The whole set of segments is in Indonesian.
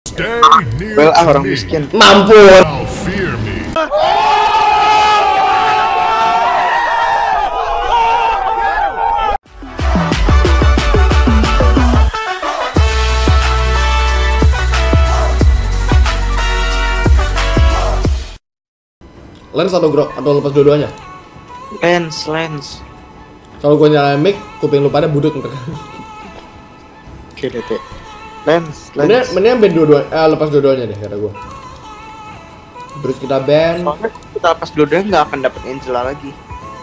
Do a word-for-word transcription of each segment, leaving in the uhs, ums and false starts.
Well, ah orang miskin. Mampus. Lens atau grok atau lepas dua-duanya? Lens, lens. Kalau gua nyalain mic, kuping lu pada budut ntar. Oke deh, teh. Lens, lens. Mendingan, mendingan band dua-duanya, eh, lepas dua-duanya deh kata gua. Terus kita band. Soalnya kita lepas dua-duanya nggak akan dapet Angela lagi.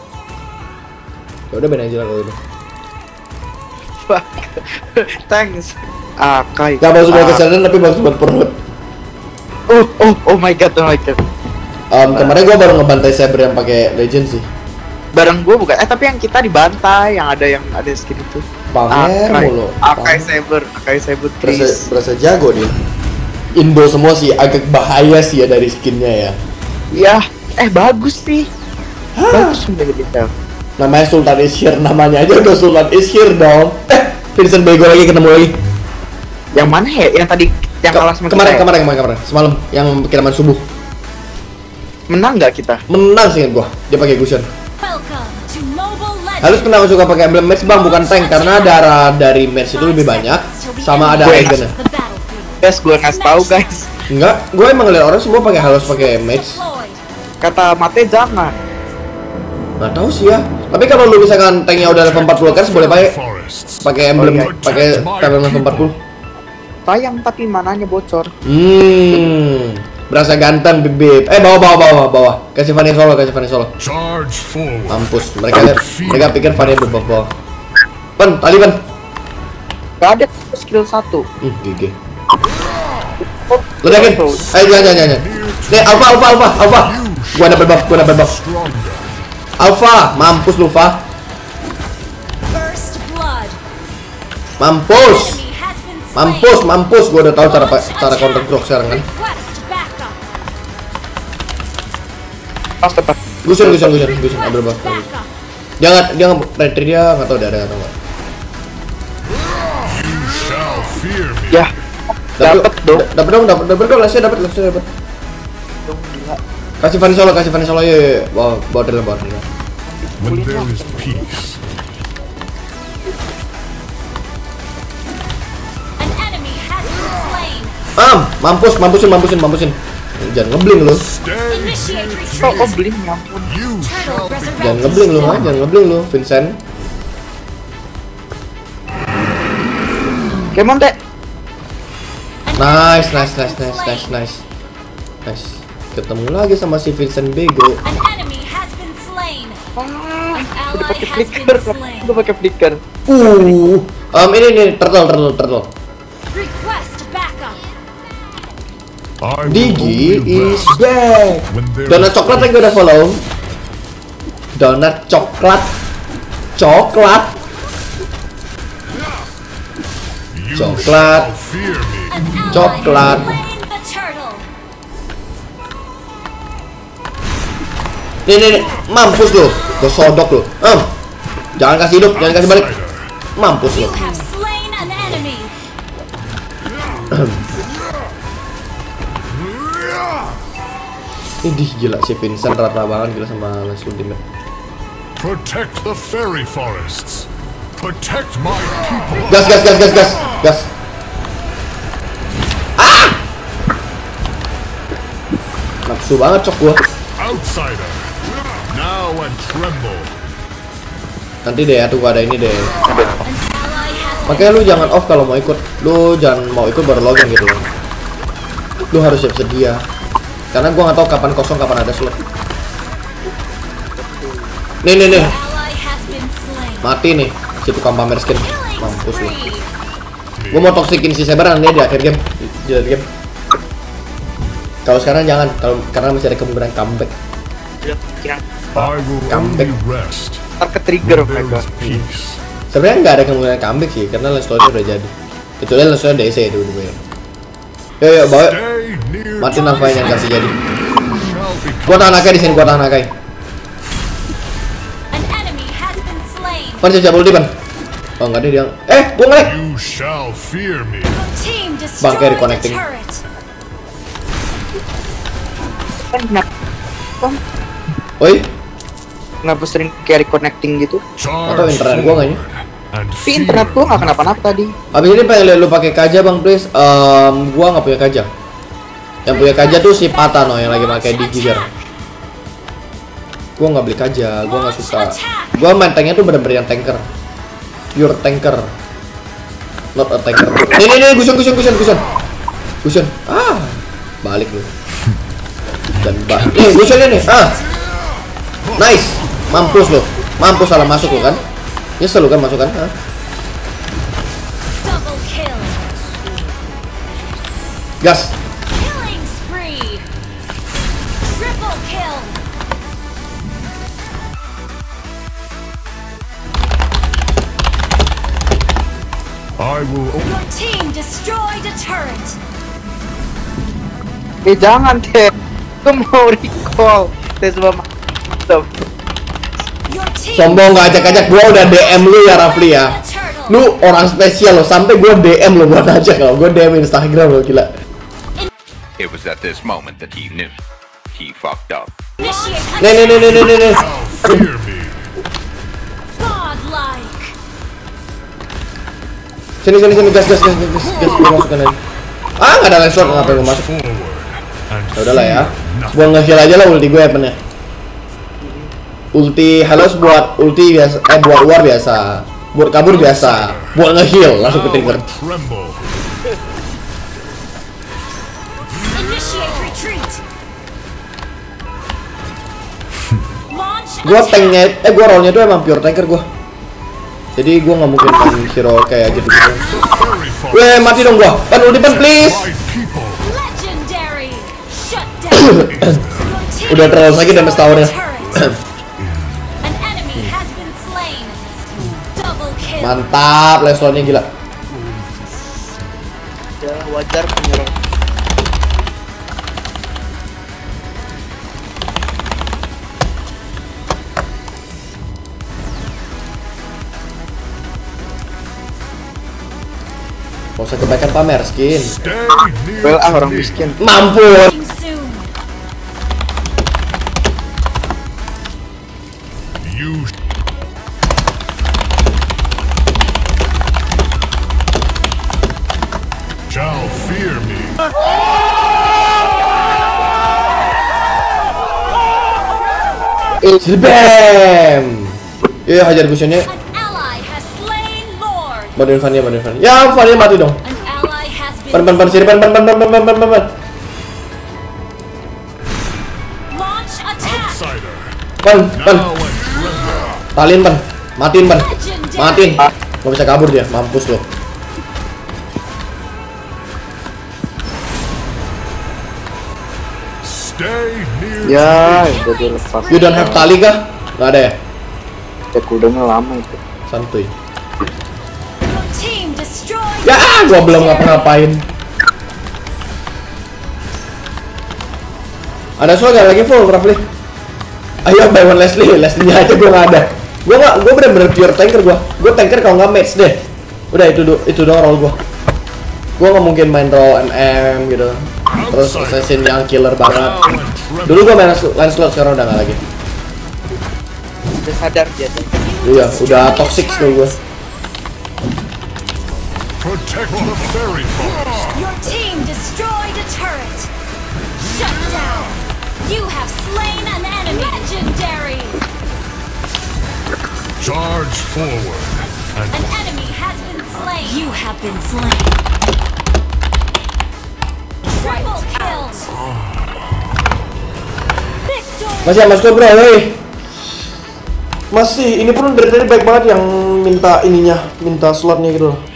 Ya udah band aja lah kalau itu. Fuck. Thanks. Ah, kai. Gak bagus buat kesehatan tapi bagus buat perut. Oh, oh, oh my god, oh my god. Um, kemarin gua baru ngebantai Saber yang pakai Legend sih. Bareng gua bukan. Eh tapi yang kita dibantai, yang ada yang ada skin itu. Pamer mulu. Akai Saber, Akai Saber Berasa, Chris. berasa jago dia. Indo semua sih agak bahaya sih ya dari skinnya ya. Iya, eh bagus sih. Hah? Bagus menjadi detail. Namanya Sultan is here, namanya aja udah Sultan is here dong. Eh, Vincent Bego lagi ketemu lagi. Yang mana ya? Yang tadi yang Ke kalah sama kemarin, kita, kemarin, kemarin, kemarin, semalam yang kiriman subuh. menang nggak kita? Menang sih gua. Dia pakai Gusion. Harus kenapa suka pakai emblem match bang, bukan tank karena darah dari match itu lebih banyak, sama ada agennya. Guys, gue ngasih tahu guys. Enggak, gue emang ngeliat orang semua pakai halus pakai match. Kata Mate jangan. Nggak tahu sih ya. Tapi kalau lu misalkan tanknya udah level empat puluh kan boleh pakai pakai emblem, Oh, iya. pakai talent level empat puluh. Sayang tapi mananya bocor. Hmm, berasa ganteng bibip. Eh bawa bawa bawa bawa. Kasih Fanny solo, kasih Fanny solo. Mampus. Mereka mereka pikir Fanny berbobol. Pen, tali pen. Gak ada skill satu. Hmm, G G. Ledakin. Ayo jangan jangan jangan. Nih Alpha Alpha Alpha Alpha. Gua dapat buff, gua dapat buff. Alpha, mampus lu, Fa. Mampus. Mampus, mampus. Gua udah tahu cara cara counter grok sekarang kan. Pas tepat. Gusion, gusion, gusion, gusion. Ambil buff. Jangan, jangan retri dia nggak tahu ada atau enggak. Ya. Dapat dong. Dapat dong, dapat dapat dong. Lasnya dapat, lasnya dapat. Dong gila. Kasih Fanny solo, kasih Fanny solo ya. Bawa bawa dalam bawa dalam. When there is peace. Am, mampus, mampusin, mampusin, mampusin. Jangan ngebling lu. Oh, oh beli nyampun. Jangan ngebling lu, ha? Jangan ngebling lu, Vincent. Kemon teh. Nice, nice, nice, nice, nice, nice. Nice. Ketemu lagi sama si Vincent Bego. Udah pakai flicker, udah pakai flicker. Uh, um, ini nih, turtle, turtle, turtle. Digi is back. Donat coklat yang gue udah follow. Donat coklat, coklat, coklat, coklat. Nih, nih, nih, mampus lu, gue sodok lu. Um, jangan kasih hidup, jangan kasih balik. Mampus lu. Ini gila si Vincent rata banget gila sama Lens Ultimate. Protect the fairy forests. Protect my people. Gas gas gas gas gas gas. Ah! Nafsu banget cok gua. Outsider. Now and tremble. Nanti deh ya, tunggu ada ini deh. Makanya lu jangan off kalau mau ikut. Lu jangan mau ikut baru login gitu. Lu harus siap sedia. Karena gua nggak tahu kapan kosong, kapan ada slot. Nih nih nih. Mati nih si tukang pamer skin. Mampus lu. Gua mau toxikin si Saber nanti di akhir game. Di akhir game. Kalau sekarang jangan, kalau karena masih ada kemungkinan comeback. I will Comeback. only rest. Ntar ke trigger when there mereka. is peace. Sebenarnya nggak ada kemungkinan comeback sih, karena Lens Lord udah jadi. Kecuali Lens Lord D C itu dulu ya. Yo yo bawa. Stay near Mati to nafai yang kasih jadi. shall become Gua tahan Akai di sini, gua tahan Akai. Pan siap-siap ulti pan. Oh enggak deh dia. Eh, gua nge-lag. You shall fear me. Bangke reconnecting. Kan kenapa? Kan Oi, kenapa sering carry connecting gitu? atau internet gua kayaknya. And Tapi internet gua nggak kenapa-napa tadi. Habis ini pengen lihat lu pakai kaja bang, please. Um, gua nggak punya kaja. Yang punya kaja tuh si Patano yang lagi pakai Digi sekarang. Gua nggak beli kaja, gua nggak suka. Gua main tanknya tuh bener-bener yang tanker, pure tanker, not a tanker. Nih nih nih, gusun gusun gusun gusun, gusun. Ah, balik lu. Dan bah, nih gusunnya nih. Ah, nice, mampus lu, mampus salah masuk lu kan? Nyesel lu kan masuk kan? Ah. Gas. I will. Your team destroyed a turret. Eh jangan teh, gua mau recall. Teh sebab mantap. Your team Sombong gak ajak-ajak, gua udah D M lu ya Rafli ya. Lu orang spesial lo, sampai gua D M lo buat aja kalau gua D M Instagram lo, gila. It was at this moment that he knew he fucked up. initiate Nih nih nih nih nih nih, nih. Fear me. godlike. Sini sini sini, gas gas gas gas gas, gua masukin aja. Ah nggak ada lensor, ngapain gua masuk? Forward. And Ya udahlah ya, nothing. gua nge-heal aja lah ulti gue ya. Ulti halos buat ulti biasa, eh buat war biasa, buat kabur biasa, buat nge-heal langsung ke trigger. Now and tremble. Initiate retreat. Launch Gua attack. tanknya, eh gua rollnya tuh emang pure tanker gua. Jadi gua nggak mungkin main hero kayak gitu gitu. Very far. Weh mati dong gua, pan ulti pan please. My people. Legendary. Shut down. Your team Udah terlalu sakit damage towernya. turret. An enemy has been slain. Double kill. Mantap, Leslonnya gila. Ya wajar penyerang. Gak usah kebaikan pamer skin. Stay near Well ah to orang me. miskin. Mampus. Soon. You shall fear me. Sini bam. Iya hajar gusionnya. An ally has slain Lord. Bantuin Vania, bantuin Vania. Ya Vania mati dong. An ally has been Pan pan pan sini pan pan pan pan pan pan pan pan pan. launch attack. Outsider. Pan pan. Now and tremble. Talin pan. Matiin pan. Legendary. Matiin. Gak bisa kabur dia, mampus lo. Stay near Ya udah dia lepas. You don't have tali kah? Gak ada ya? Ya cooldownnya lama itu. Santuy. Your team destroyed. Ya gua belum ngapa-ngapain. Ada soal gak lagi full Rafli? Ayo buy one Leslie, Leslie-nya aja gua gak ada. Gua gak, gua bener-bener pure tanker gua. Gua tanker kalau nggak match deh. Udah itu do- itu doang roll gua. Gua nggak mungkin main roll M M gitu. Terus assassin yang killer banget. now and tremble. Dulu gua main Lancelot, sekarang udah nggak lagi. Udah sadar dia. Iya, udah toxic skill gua. Protect the fairy forest. Your team destroyed a turret. Shut down. You have slain an enemy. Legendary. Charge forward. And An enemy has been slain. You have been slain. Triple kill. Victory. Masih ya, masuk bro, woi. Masih, ini pun dari tadi baik banget yang minta ininya, minta slotnya gitu loh.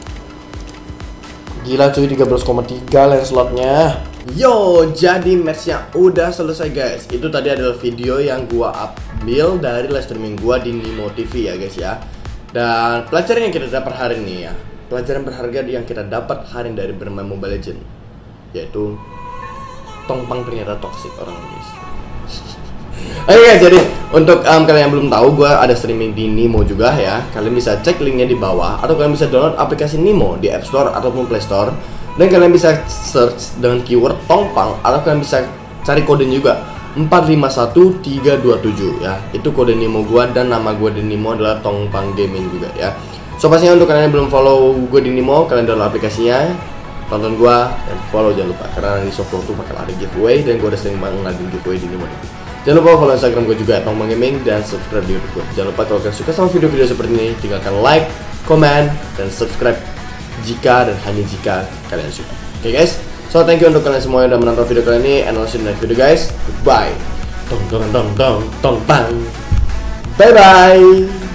Gila cuy, tiga belas koma tiga lens slotnya. Yo, jadi matchnya udah selesai guys. Itu tadi adalah video yang gua ambil dari live streaming gua di Nimo T V ya guys ya. Dan pelajaran yang kita dapat hari ini ya, pelajaran berharga yang kita dapat hari ini dari bermain Mobile Legends, yaitu Tongpang ternyata toxic orang Indonesia. Oke guys, jadi untuk um, kalian yang belum tahu, gue ada streaming di Nimo juga ya. Kalian bisa cek linknya di bawah, atau kalian bisa download aplikasi Nimo di App Store ataupun Play Store. Dan kalian bisa search dengan keyword Tongpang, atau kalian bisa cari kodenya juga empat lima satu tiga dua tujuh ya. Itu kode Nimo gua, dan nama gua di Nimo adalah Tongpang Gaming juga ya. So pastinya untuk kalian yang belum follow gue di Nimo, kalian download aplikasinya, tonton gua, dan follow jangan lupa, karena di Software tuh bakal ada giveaway, dan gua udah sering banget ngadain giveaway di Nimo. Jangan lupa follow Instagram gue juga Tongpang Gaming, dan subscribe di YouTube gue. Jangan lupa kalau kalian suka sama video-video seperti ini, tinggalkan like, comment, dan subscribe jika dan hanya jika kalian suka. Oke okay, guys, so thank you untuk kalian semua yang udah menonton video kali ini, and I'll see you in the next video guys. Goodbye. Tong tong tong tong tong tang. Bye bye.